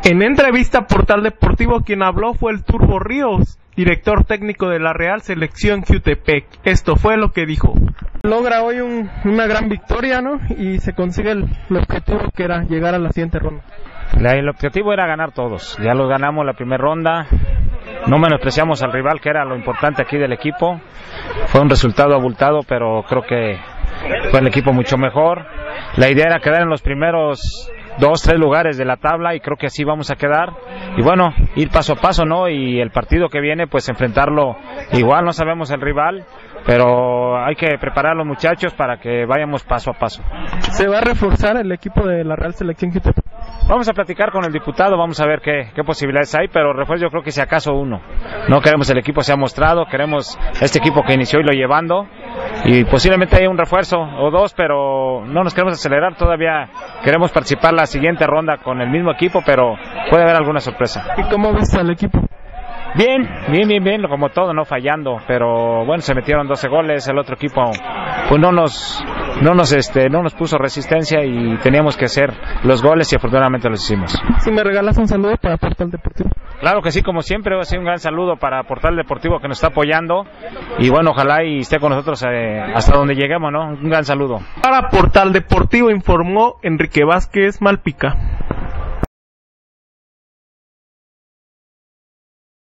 En entrevista a Portal Deportivo, quien habló fue el Turbo Ríos, director técnico de la Real Selección Jutepec. Esto fue lo que dijo. Logra hoy una gran victoria, ¿no? Y se consigue el objetivo que era llegar a la siguiente ronda. El objetivo era ganar todos. Ya los ganamos la primera ronda. No menospreciamos al rival, que era lo importante aquí del equipo. Fue un resultado abultado, pero creo que fue el equipo mucho mejor. La idea era quedar en los primeros 2-3 lugares de la tabla y creo que así vamos a quedar. Y bueno, ir paso a paso, ¿no? Y el partido que viene, pues enfrentarlo igual, no sabemos el rival, pero hay que preparar a los muchachos para que vayamos paso a paso. ¿Se va a reforzar el equipo de la Real Selección Jutepec? Vamos a platicar con el diputado, vamos a ver qué posibilidades hay, pero refuerzo yo creo que si acaso uno. No queremos el equipo se ha mostrado, queremos este equipo que inició y lo llevando, y posiblemente haya un refuerzo o dos, pero no nos queremos acelerar, todavía queremos participar la siguiente ronda con el mismo equipo, pero puede haber alguna sorpresa. ¿Y cómo ves al equipo? Bien, como todo, no fallando, pero bueno, se metieron 12 goles, el otro equipo pues no nos puso resistencia y teníamos que hacer los goles y afortunadamente los hicimos. Si me regalas un saludo para Portal Deportivo. Claro que sí, como siempre, va a ser un gran saludo para Portal Deportivo que nos está apoyando y bueno, ojalá y esté con nosotros hasta donde lleguemos, ¿no? Un gran saludo. Para Portal Deportivo informó Enrique Vázquez Malpica.